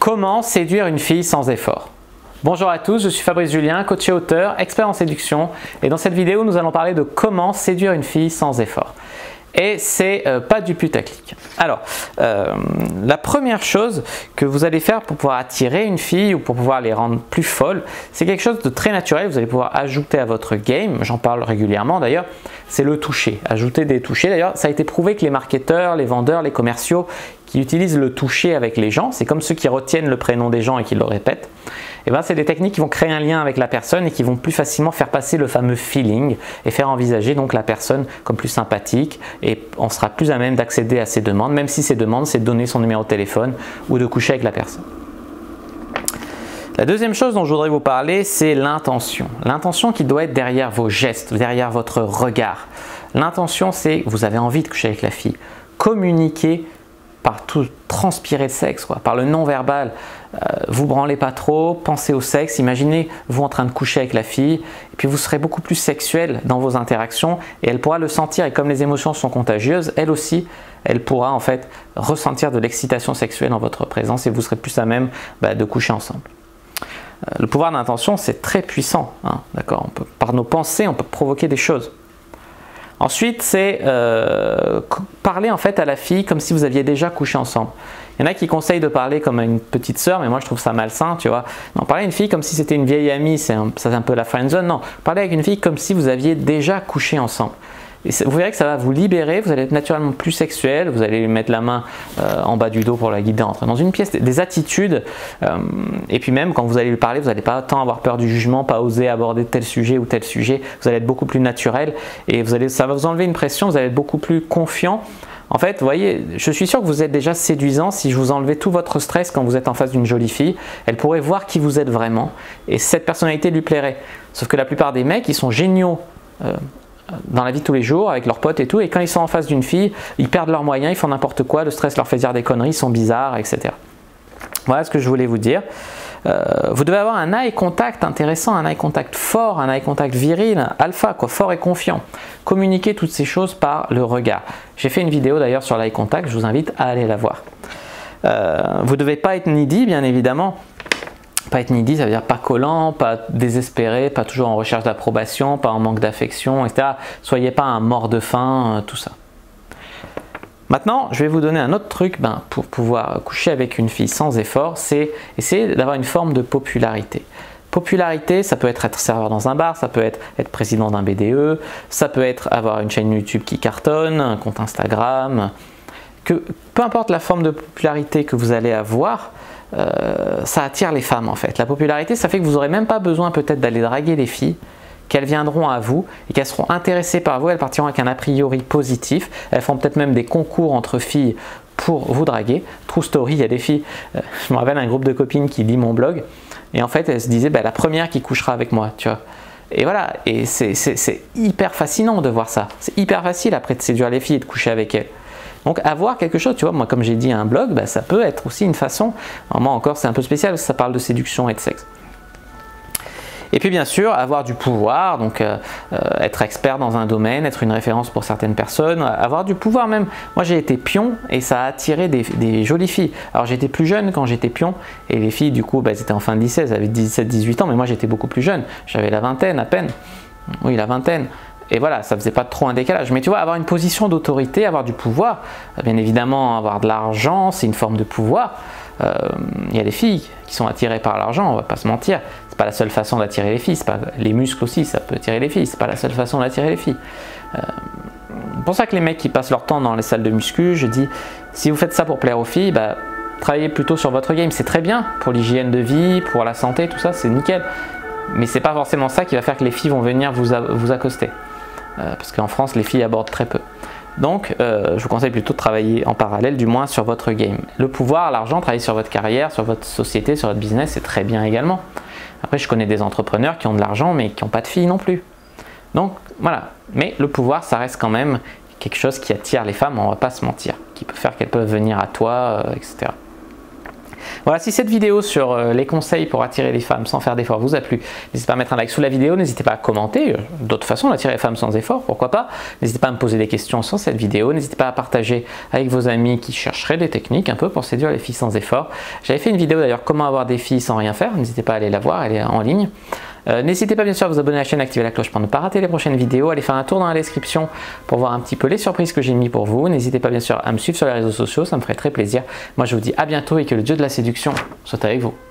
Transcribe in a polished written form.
Comment séduire une fille sans effort? Bonjour à tous, je suis Fabrice Julien, coach et auteur, expert en séduction, et dans cette vidéo nous allons parler de comment séduire une fille sans effort. Et c'est pas du putaclic. Alors, la première chose que vous allez faire pour pouvoir attirer une fille ou pour pouvoir les rendre plus folles, c'est quelque chose de très naturel, vous allez pouvoir ajouter à votre game, j'en parle régulièrement d'ailleurs, c'est le toucher, ajouter des touchés. D'ailleurs, ça a été prouvé que les marketeurs, les vendeurs, les commerciaux qui utilisent le toucher avec les gens, c'est comme ceux qui retiennent le prénom des gens et qui le répètent, et ben, c'est des techniques qui vont créer un lien avec la personne et qui vont plus facilement faire passer le fameux feeling et faire envisager donc la personne comme plus sympathique, et on sera plus à même d'accéder à ses demandes, même si ses demandes c'est de donner son numéro de téléphone ou de coucher avec la personne. La deuxième chose dont je voudrais vous parler, c'est l'intention. L'intention qui doit être derrière vos gestes, derrière votre regard. L'intention, c'est que vous avez envie de coucher avec la fille. Communiquer par tout, transpirer de sexe, quoi, par le non-verbal. Vous branlez pas trop, pensez au sexe, imaginez vous en train de coucher avec la fille, et puis vous serez beaucoup plus sexuel dans vos interactions, et elle pourra le sentir, et comme les émotions sont contagieuses, elle aussi, elle pourra en fait ressentir de l'excitation sexuelle en votre présence, et vous serez plus à même de coucher ensemble. Le pouvoir d'intention, c'est très puissant, hein, d'accord? Par nos pensées, on peut provoquer des choses. Ensuite, c'est parler en fait à la fille comme si vous aviez déjà couché ensemble. Il y en a qui conseillent de parler comme à une petite sœur, mais moi je trouve ça malsain, tu vois. Non, parler à une fille comme si c'était une vieille amie, c'est un peu la friendzone. Non, parler avec une fille comme si vous aviez déjà couché ensemble. Et vous verrez que ça va vous libérer, vous allez être naturellement plus sexuel, vous allez lui mettre la main en bas du dos pour la guider à entrer dans une pièce, des attitudes, et puis même quand vous allez lui parler, vous n'allez pas tant avoir peur du jugement, pas oser aborder tel sujet ou tel sujet, vous allez être beaucoup plus naturel, et ça va vous enlever une pression, vous allez être beaucoup plus confiant. En fait, vous voyez, je suis sûr que vous êtes déjà séduisant si je vous enlevais tout votre stress quand vous êtes en face d'une jolie fille. Elle pourrait voir qui vous êtes vraiment, et cette personnalité lui plairait. Sauf que la plupart des mecs, ils sont géniaux dans la vie de tous les jours, avec leurs potes et tout, et quand ils sont en face d'une fille, ils perdent leurs moyens, ils font n'importe quoi, le stress leur fait dire des conneries, ils sont bizarres, etc. Voilà ce que je voulais vous dire. Vous devez avoir un eye contact intéressant, un eye contact fort, un eye contact viril, alpha, quoi, fort et confiant. Communiquez toutes ces choses par le regard. J'ai fait une vidéo d'ailleurs sur l'eye contact, je vous invite à aller la voir. Vous ne devez pas être needy, bien évidemment. Pas être needy, ça veut dire pas collant, pas désespéré, pas toujours en recherche d'approbation, pas en manque d'affection, etc. Soyez pas un mort de faim, tout ça. Maintenant, je vais vous donner un autre truc pour pouvoir coucher avec une fille sans effort, c'est essayer d'avoir une forme de popularité. Popularité, ça peut être serveur dans un bar, ça peut être président d'un BDE, ça peut être avoir une chaîne YouTube qui cartonne, un compte Instagram. Peu importe la forme de popularité que vous allez avoir, ça attire les femmes en fait. La popularité, ça fait que vous n'aurez même pas besoin peut-être d'aller draguer les filles, qu'elles viendront à vous et qu'elles seront intéressées par vous, elles partiront avec un a priori positif, elles feront peut-être même des concours entre filles pour vous draguer. True story, il y a des filles, je me rappelle un groupe de copines qui lit mon blog, et en fait elles se disaient la première qui couchera avec moi, tu vois. Et voilà, et c'est hyper fascinant de voir ça, c'est hyper facile après de séduire les filles et de coucher avec elles. Donc avoir quelque chose, tu vois, moi comme j'ai dit un blog, ça peut être aussi une façon, alors moi encore c'est un peu spécial parce que ça parle de séduction et de sexe. Et puis bien sûr avoir du pouvoir, donc être expert dans un domaine, être une référence pour certaines personnes, avoir du pouvoir même. Moi j'ai été pion et ça a attiré des jolies filles. Alors j'étais plus jeune quand j'étais pion et les filles du coup elles étaient en fin de lycée, elles avaient 17-18 ans, mais moi j'étais beaucoup plus jeune, j'avais la vingtaine à peine, oui la vingtaine. Et voilà, ça faisait pas trop un décalage. Mais tu vois, avoir une position d'autorité, avoir du pouvoir, bien évidemment avoir de l'argent, c'est une forme de pouvoir. Il y a des filles qui sont attirées par l'argent, on va pas se mentir. C'est pas la seule façon d'attirer les filles. Les muscles aussi, ça peut attirer les filles. C'est pas la seule façon d'attirer les filles. C'est pour ça que les mecs qui passent leur temps dans les salles de muscu, je dis, si vous faites ça pour plaire aux filles, travaillez plutôt sur votre game. C'est très bien pour l'hygiène de vie, pour la santé, tout ça, c'est nickel. Mais c'est pas forcément ça qui va faire que les filles vont venir vous accoster. Parce qu'en France, les filles abordent très peu. Donc, je vous conseille plutôt de travailler en parallèle, du moins sur votre game. Le pouvoir, l'argent, travailler sur votre carrière, sur votre société, sur votre business, c'est très bien également. Après, je connais des entrepreneurs qui ont de l'argent, mais qui n'ont pas de filles non plus. Donc, voilà. Mais le pouvoir, ça reste quand même quelque chose qui attire les femmes, on ne va pas se mentir, qui peut faire qu'elles peuvent venir à toi, etc. Voilà, si cette vidéo sur les conseils pour attirer les femmes sans faire d'efforts vous a plu, n'hésitez pas à mettre un like sous la vidéo, n'hésitez pas à commenter, d'autres façons d'attirer les femmes sans effort, pourquoi pas. N'hésitez pas à me poser des questions sur cette vidéo, n'hésitez pas à partager avec vos amis qui chercheraient des techniques un peu pour séduire les filles sans effort. J'avais fait une vidéo d'ailleurs comment avoir des filles sans rien faire, n'hésitez pas à aller la voir, elle est en ligne. N'hésitez pas bien sûr à vous abonner à la chaîne, activer la cloche pour ne pas rater les prochaines vidéos, allez faire un tour dans la description pour voir un petit peu les surprises que j'ai mis pour vous. N'hésitez pas bien sûr à me suivre sur les réseaux sociaux, ça me ferait très plaisir. Moi je vous dis à bientôt et que le dieu de la séduction soit avec vous.